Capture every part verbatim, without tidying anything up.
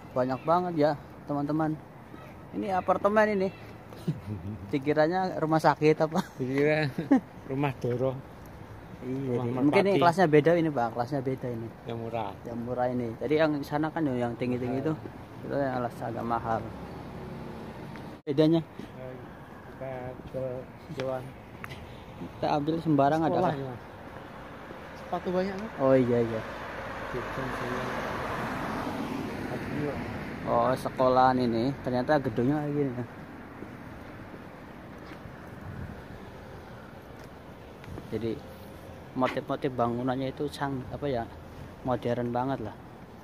banyak banget ya teman-teman. Ini apartemen ini. Dikiranya rumah sakit apa? Dikira rumah Doro. Iya, mungkin ini kelasnya beda ini Pak, kelasnya beda ini. Yang murah. Yang murah ini. Jadi yang di sana kan yang tinggi-tinggi itu, itu yang alas agak mahal. Bedanya? Kita ke Jawan. Kita ambil sembarang ada. Sekolahnya. Sepatu banyak kan? Oh iya iya. Oh sekolahan ini ternyata gedungnya kayak gini. Jadi motif-motif bangunannya itu sang apa ya modern banget lah.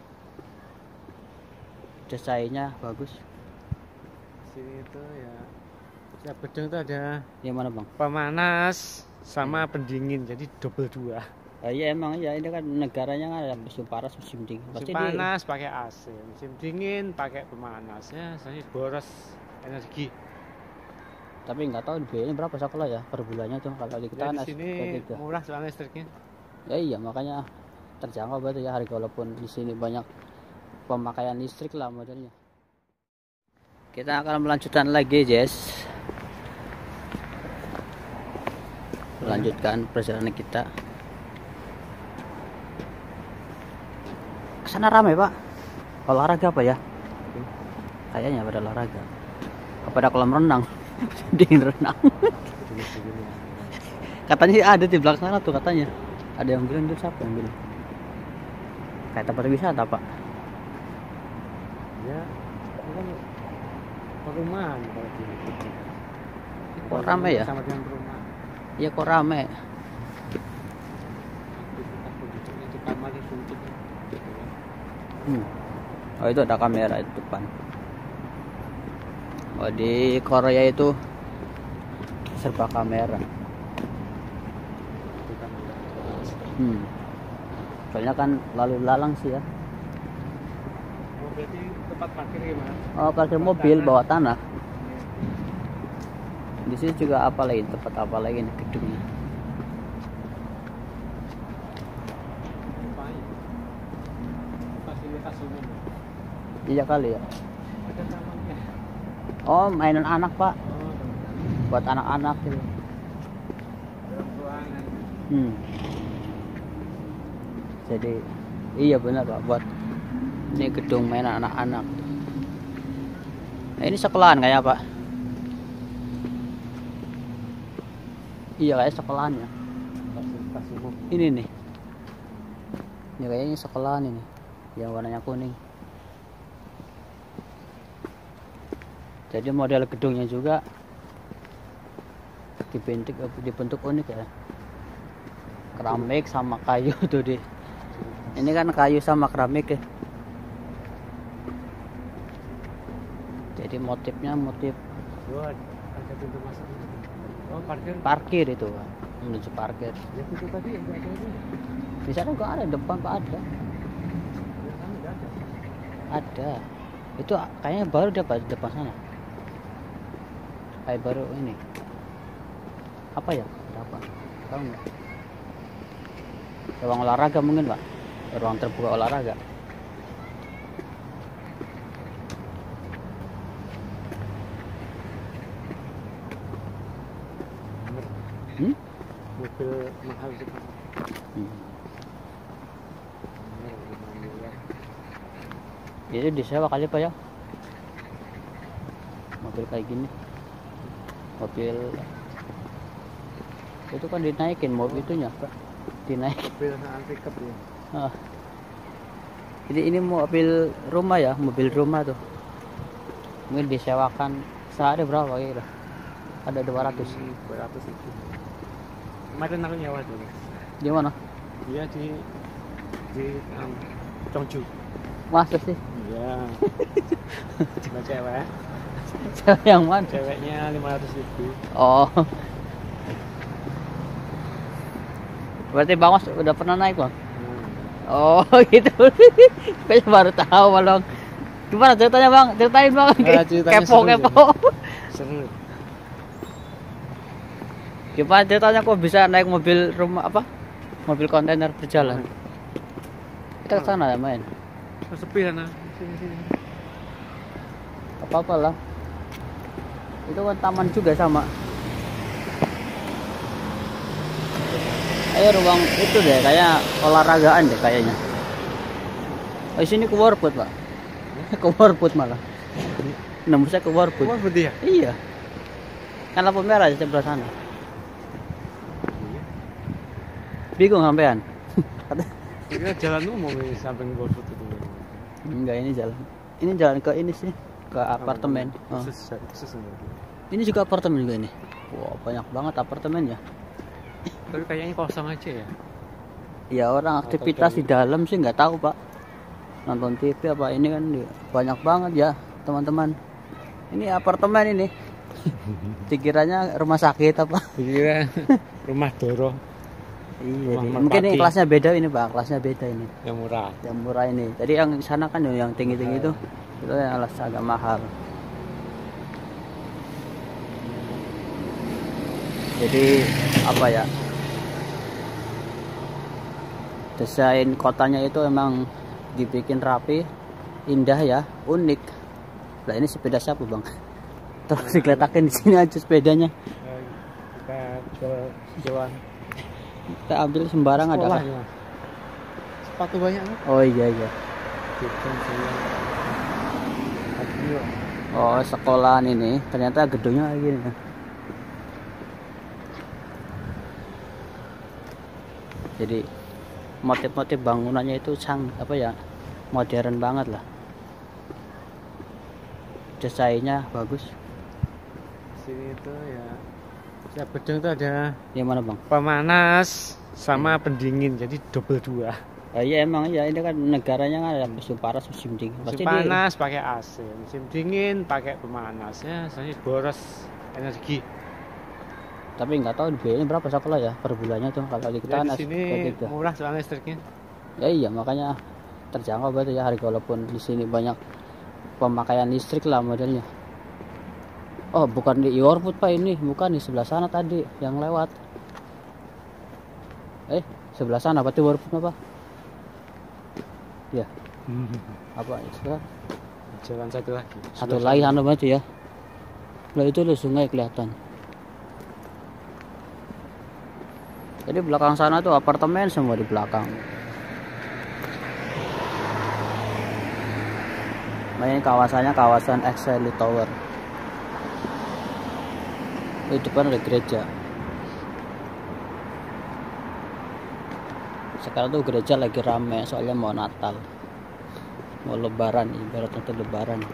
Desainnya bagus. Sini itu ya. Setiap gedung itu ada. Yang mana bang? Pemanas sama pendingin, jadi double dua. Ah, iya emang ya ini kan negaranya kan ada musim panas musim dingin. Musim panas di... pakai A C, musim dingin pakai pemanas ya, saya boros energi. Tapi nggak tahu biayanya berapa sekolah ya per bulannya tuh kalau di kita ya, kan di sini murah soalnya listriknya. Ya iya makanya terjangkau banget ya harga walaupun di sini banyak pemakaian listrik lah modelnya. Kita akan melanjutkan lagi Jess. Melanjutkan perjalanan kita. Sana ramai Pak. Olahraga apa ya? Kayaknya pada olahraga. Apa ada kolam renang? Dingin renang. Katanya sih ada di belakang sana tuh katanya. Ada yang bilang itu siapa yang bilang? Kayak tempat wisata Pak. Ya, ini kan perumahan kalau di. Kok ramai ya? Sama dengan perumahan. Iya kok ramai. Itu kamar suntuk. Hmm. Oh itu ada kamera di depan. Oh di Korea itu serba kamera. Hmm. Soalnya kan lalu lalang sih ya. Oh, berarti tempat parkir gimana? Oh parkir mobil bawah tanah. Di sini juga apa lagi tempat apa lagi nih gedungnya. Fasilitas umum. Iya kali ya. Ada tamannya. Oh mainan anak Pak. Oh, Buat anak-anak gitu. dalam ruangan. Hmm. Jadi iya benar Pak buat ini gedung mainan anak-anak. Nah, ini sekolahan kayak Pak. Iya kayak sekolahan ya. Fasilitas umum. Ini nih. Ini kayaknya sekolahan ini. Yang warnanya kuning. Jadi model gedungnya juga dibentuk dibentuk unik ya. Keramik sama kayu tuh di. Ini kan kayu sama keramik ya. Jadi motifnya motif Oh, ada pintu masuk. Oh, parkir. parkir itu Pak. Menuju parkir. Ya itu tadi yang ada itu. Di sana kok ada depan Pak ada. Ya kan enggak ada. Ada. Itu kayaknya baru dia Pak di depan sana. Kayak baru ini. Apa ya? Ada apa? Tahu nggak? Ruang olahraga mungkin Pak. Ruang terbuka olahraga. Hmm? Mobil mahal itu. Hmm. Itu disewa kali Pak ya? Mobil kayak gini. Mobil itu kan dinaikin mobil itunya Pak. Dinaikin. Mobil pickup ya. Ah. Jadi ini mobil rumah ya, mobil rumah tuh. Mungkin disewakan sehari berapa kira? Ada dua ratus. dua ratus itu. Kemarin aku nyewa dulu. Di mana? Iya di di um, Chongju. Masa sih? Iya. Cuma cewek. Cewek yang mana? Ceweknya lima ratus ribu. Oh. Berarti Bang Mas udah pernah naik Bang? Hmm. Oh gitu. Kayaknya baru tahu Bang. Gimana ceritanya Bang? Ceritain Bang. Nah, ceritanya Kepo seru, kepo. Seru. Gimana ceritanya kok bisa naik mobil rumah apa? Mobil kontainer berjalan. Kita ke sana ya main. Sepi sana. Sini sini. apa-apa lah. Itu kan taman juga sama. Ayo ruang itu deh, kayak olahragaan deh kayaknya. Oh, sini ke Warput pak. Ke Warput malah. Nembusnya ke Warput. Warput ya? Iya. Kan lampu merah di sebelah sana. Bingung sampean? Kira jalan umum ini samping Warput itu. Enggak, ini jalan. Ini jalan ke ini sih, ke apartemen. Oh. Khusus, khusus Ini juga apartemen juga ini. Wah, banyak banget apartemennya. Tapi kayaknya kosong aja ya. Ya orang aktivitas di dalam sih nggak tahu pak. Nonton T V apa ini kan banyak banget ya teman-teman. Ini apartemen ini. Dikiranya rumah sakit apa? Dikira rumah Doro. Iya. Mungkin ini kelasnya beda ini pak. Kelasnya beda ini. Yang murah. Yang murah ini. Jadi yang di sana kan yang tinggi-tinggi itu itu yang alas agak mahal. Jadi apa ya? Desain kotanya itu emang dibikin rapi, indah ya, unik. Nah ini sepeda siapa bang? Terus digeletakin di sini aja sepedanya. Kita ke jalan. Kita ambil sembarang ada. Sekolahnya. Sepatu banyak kan? Oh iya iya. Oh sekolahan ini ternyata gedungnya kayak gini. Jadi motif-motif bangunannya itu sang apa ya, modern banget lah. Desainnya bagus. Sini itu ya, setiap gedung itu ada Yang mana bang? pemanas sama pendingin, jadi double dua. Oh, iya emang ya, ini kan negaranya kan ada musim panas, musim dingin. Musim Pasti panas pakai A C, musim dingin pakai pemanas ya, soalnya boros energi. Di, tapi nggak tahu biayanya berapa sekolah ya per bulannya tuh kalau di kita Ya, kan di sini murah soalnya listriknya. Ya iya makanya terjangkau berarti ya harga, walaupun di sini banyak pemakaian listrik lah modelnya. Oh bukan di Warput pak, ini bukan di sebelah sana tadi yang lewat. Eh sebelah sana berarti Warput apa? Ya apa itu? Jalan satu lagi. Satu lagi sana berarti ya. Lah itu loh sungai kelihatan. Jadi belakang sana tuh apartemen semua di belakang. Nah, ini kawasannya kawasan Excel Tower. Di depan ada gereja. Sekarang tuh gereja lagi rame soalnya mau Natal, mau Lebaran, ibaratnya tuh Lebaran.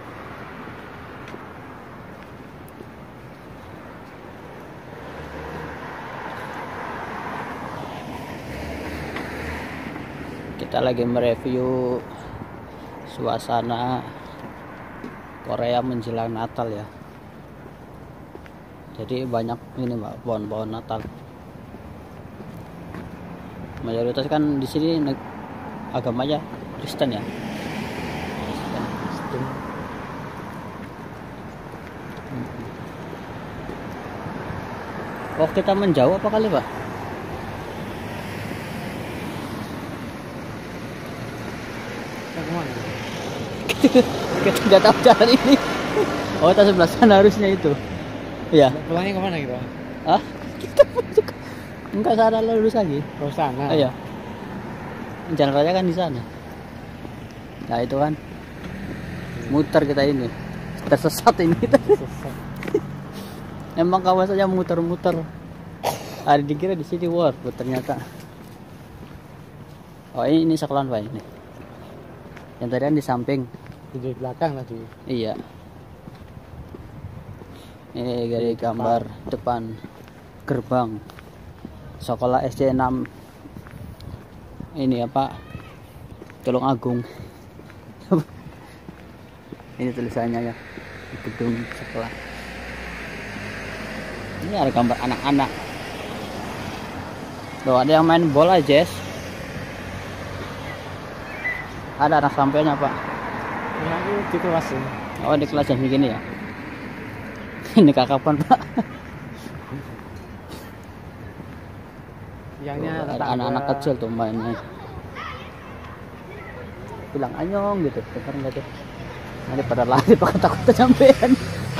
Kita lagi mereview suasana Korea menjelang Natal ya. Jadi banyak ini mbak, pohon-pohon Natal. Mayoritas kan di sini agamanya Kristen ya. Kristen. Oh kita menjauh apa kali pak? Kita nggak tahu jalan ini. Oh, kita sebelah sana harusnya itu. Iya. Pulangnya kemana gitu? Ah? Kita enggak, sana lurus lagi. Ke sana. Oh, iya. Jalan raya kan di sana. Nah itu kan. Muter kita ini. Tersesat ini kita. Sesat. Emang kawasannya muter-muter. Ada dikira di sini Warput ternyata. Oh ini, ini sekolahan pak ini. Yang tadi kan di samping. Di belakang tadi. Iya. Ini dari gambar depan gerbang sekolah S D enam ini apa, Tulung Agung. Ini tulisannya ya, gedung sekolah. Ini ada gambar anak-anak. Loh ada yang main bola Jess. Ada anak sampainya pak. Ya, aku di kelas ini. Oh di kelas yang begini ya. Ini kakapan pak. Yangnya Oh, ada anak-anak kecil tuh mainnya. Bilang anyong gitu, dengar nggak tuh? Nanti pada lari pakai takut kesampean.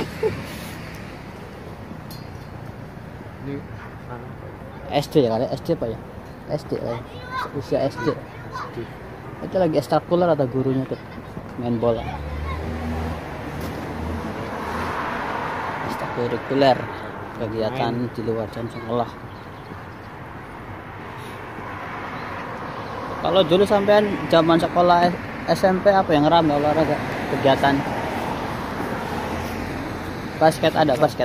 Ini mana? S D ya kali, S D apa ya? S D ya, usia S D. Itu lagi ekstrakurikuler atau gurunya tuh main bola. Ekstrakurikuler, kegiatan di luar jam sekolah. Kalau dulu sampean zaman sekolah S M P apa yang ramai olahraga kegiatan? Basket ada basket.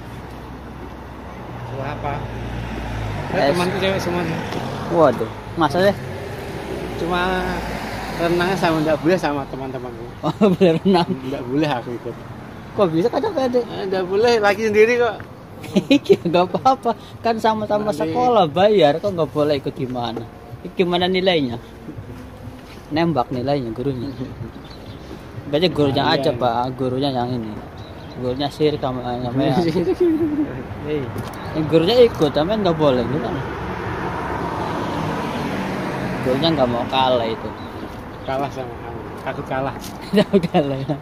Wah, apa? Es. Temanku cewek semuanya. Waduh, masa deh? Cuma renangnya sama nggak boleh sama teman-temanku. Oh, boleh renang. Nggak boleh aku ikut. Kok bisa kadang pede? Eh, nggak boleh lagi sendiri kok. Iya nggak apa-apa, kan sama-sama Nanti- sekolah bayar, kok nggak boleh ikut gimana? Gimana nilainya? Nembak nilainya gurunya. Berarti gurunya Ah, aja iya. pak, gurunya yang ini. Gurunya sirik sama sama ya. Hei, Yang gurunya ikut, tapi nggak boleh gimana? Gurunya nggak mau kalah itu. kalah sama kamu. Takut kalah. Nggak kalah ya.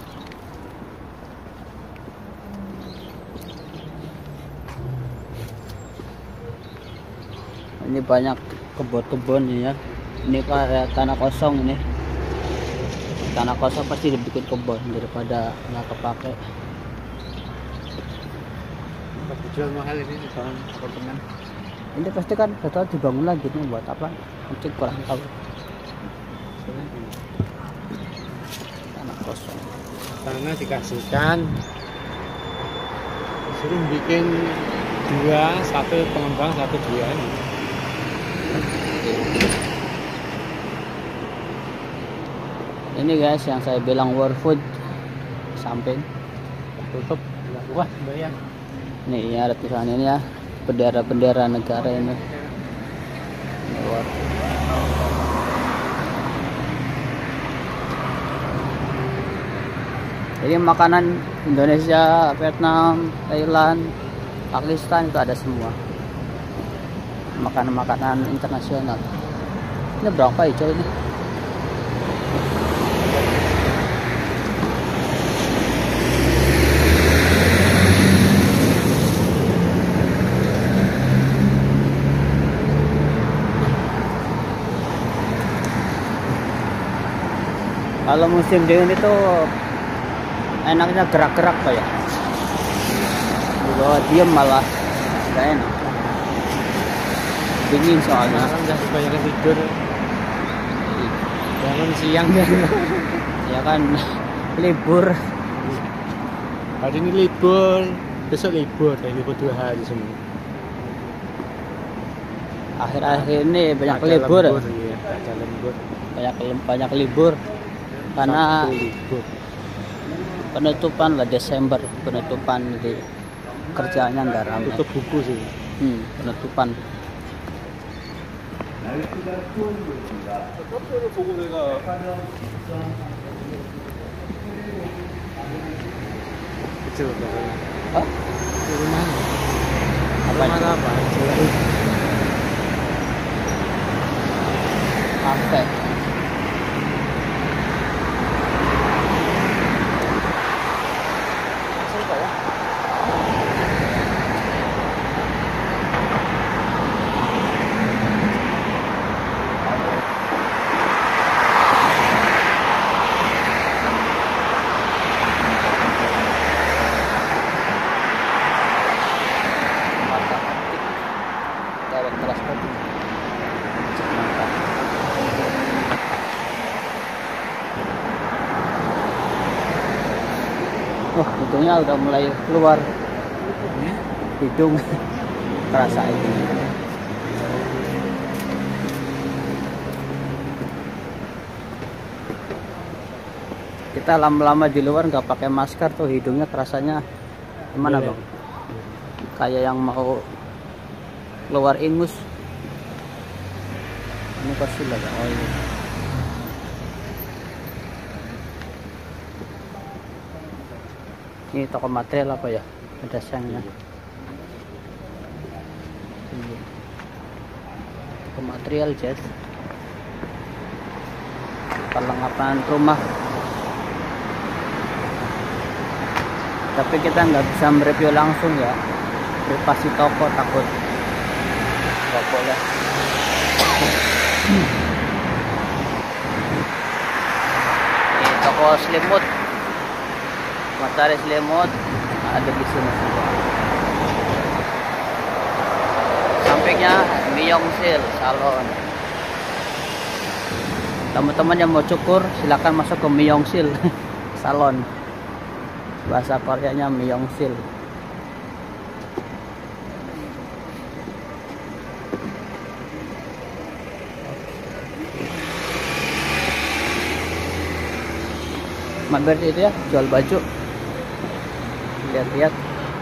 Ini banyak kebun-kebun ini ya. Ini kayak tanah kosong ini. Tanah kosong pasti dibikin kebun daripada nggak kepake. Dijual mahal ini bangun apartemen. Ini pasti kan betul dibangun lagi nih buat apa? Mungkin kurang tahu. Tanah kosong. Tanah dikasihkan, suruh bikin dua, satu pengembang, satu dia ini. Ini guys yang saya bilang war food samping. Tutup, nggak wah bayar. Nih ya ada tulisan ini ya, bendera-bendera negara ini. Ini war. Jadi makanan Indonesia, Vietnam, Thailand, Pakistan itu ada semua. Makanan-makanan internasional. Ini berapa hijau ini? Kalau musim dingin itu enaknya gerak-gerak pak ya. Di bawah diem malah gak enak. Dingin soalnya. Sekarang udah kebanyakan tidur. Bangun siang dan Ya kan libur. hari ini libur, besok libur, kayak libur dua hari semua. Akhir-akhir ini banyak Ada libur. lembur, iya, ada lembur. Banyak banyak libur. Karena Sabtu libur. penutupan lah Desember, penutupan di kerjanya nggak ramai. Tutup buku sih. Hmm, penutupan. Kecil pokoknya. Oh, Di rumah. apa Rumah itu? apa? Jelek. Kafe. Direct transport. Cek mantap. Oh, hidungnya udah mulai keluar. Hidung terasa itu. Kita lama-lama di luar nggak pakai masker tuh hidungnya terasanya gimana Boleh. bang? Kayak yang mau keluar ingus. Ini pasti lah. Oh ini. Ini toko material apa ya? Ada sengnya. Ini. Toko material Jess. Perlengkapan rumah. tapi kita nggak bisa mereview langsung ya, privasi toko, takut nggak boleh. Ini toko selimut, mau cari selimut ada di sini semua. Sampingnya Myeongsil Salon. Teman-teman yang mau cukur silakan masuk ke Myeongsil Salon. Bahasa Koreanya Myeongsil. Mampir itu ya, jual baju. Lihat-lihat.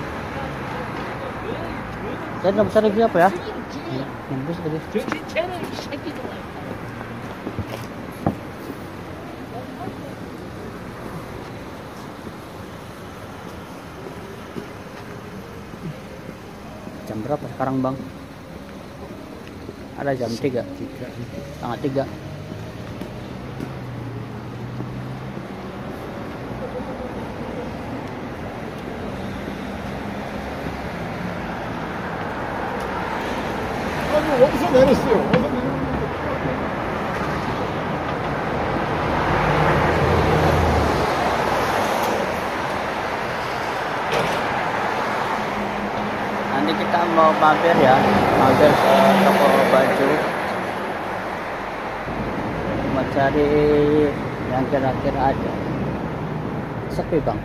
Saya nggak bisa review apa ya? Nembus tadi. Jam berapa sekarang bang? Ada jam tiga, setengah tiga. 어디서 내렸어요? 어디서 내렸어요? Nanti kita mau mampir ya, mampir ke toko baju, mau cari yang kira-kira ada. Sepi bang.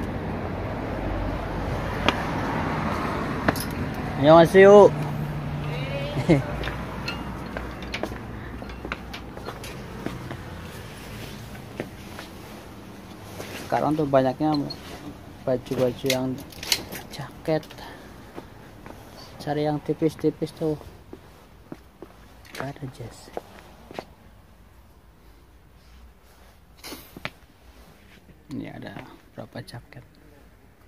Annyeonghaseyo. Sekarang tuh banyaknya baju-baju yang jaket, cari yang tipis-tipis tuh, gak ada jas. Ini ada berapa jaket.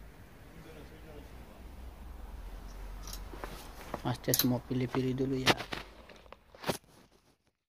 Mas Jas mau pilih-pilih dulu ya.